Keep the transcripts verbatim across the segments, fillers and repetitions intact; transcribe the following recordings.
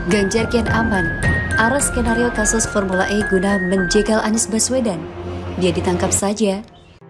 Ganjar kian aman, arah skenario kasus Formula E guna menjegal Anies Baswedan. Dia ditangkap saja.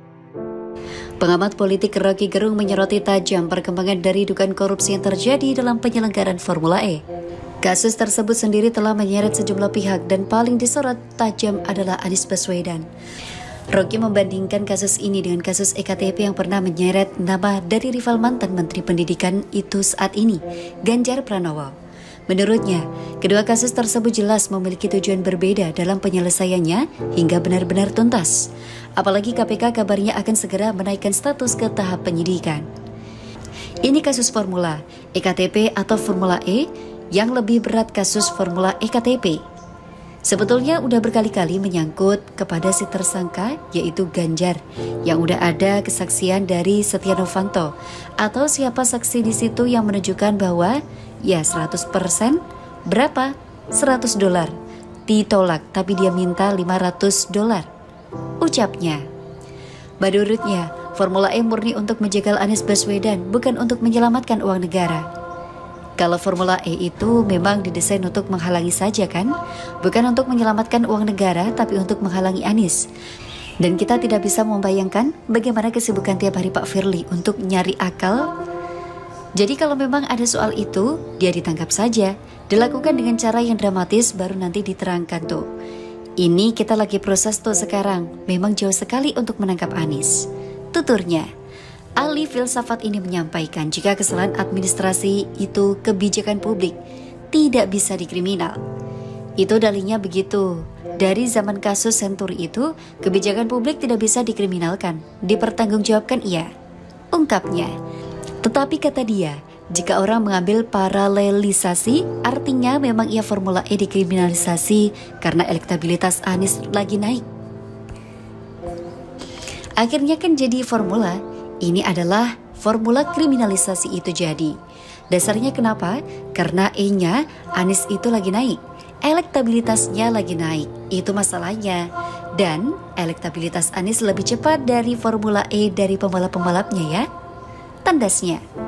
Pengamat politik Rocky Gerung menyoroti tajam perkembangan dari dugaan korupsi yang terjadi dalam penyelenggaraan Formula E. Kasus tersebut sendiri telah menyeret sejumlah pihak dan paling disorot tajam adalah Anies Baswedan. Rocky membandingkan kasus ini dengan kasus E K T P yang pernah menyeret nama dari rival mantan Menteri Pendidikan itu saat ini, Ganjar Pranowo. Menurutnya, kedua kasus tersebut jelas memiliki tujuan berbeda dalam penyelesaiannya hingga benar-benar tuntas. Apalagi K P K kabarnya akan segera menaikkan status ke tahap penyidikan. Ini kasus Formula, E K T P atau Formula E, yang lebih berat kasus Formula E K T P. Sebetulnya udah berkali-kali menyangkut kepada si tersangka yaitu Ganjar yang udah ada kesaksian dari Setia Novanto atau siapa saksi di situ yang menunjukkan bahwa ya seratus persen berapa? seratus dolar ditolak tapi dia minta lima ratus dolar. Ucapnya. Menurutnya, Formula E murni untuk menjegal Anies Baswedan, bukan untuk menyelamatkan uang negara. Kalau Formula E itu memang didesain untuk menghalangi saja kan? Bukan untuk menyelamatkan uang negara, tapi untuk menghalangi Anies. Dan kita tidak bisa membayangkan bagaimana kesibukan tiap hari Pak Firly untuk nyari akal. Jadi kalau memang ada soal itu, dia ditangkap saja. Dilakukan dengan cara yang dramatis, baru nanti diterangkan tuh. Ini kita lagi proses tuh sekarang, memang jauh sekali untuk menangkap Anies. Tuturnya. Ahli filsafat ini menyampaikan jika kesalahan administrasi itu kebijakan publik, tidak bisa dikriminal. Itu dalihnya begitu. Dari zaman kasus Senturi itu, kebijakan publik tidak bisa dikriminalkan, dipertanggungjawabkan iya. Ungkapnya. Tetapi kata dia, jika orang mengambil paralelisasi, artinya memang ia Formula E dikriminalisasi karena elektabilitas Anies lagi naik. Akhirnya kan jadi formula. Ini adalah formula kriminalisasi itu jadi. Dasarnya kenapa? Karena E-nya Anies itu lagi naik. Elektabilitasnya lagi naik. Itu masalahnya. Dan elektabilitas Anies lebih cepat dari Formula E dari pembalap-pembalapnya ya. Tandasnya.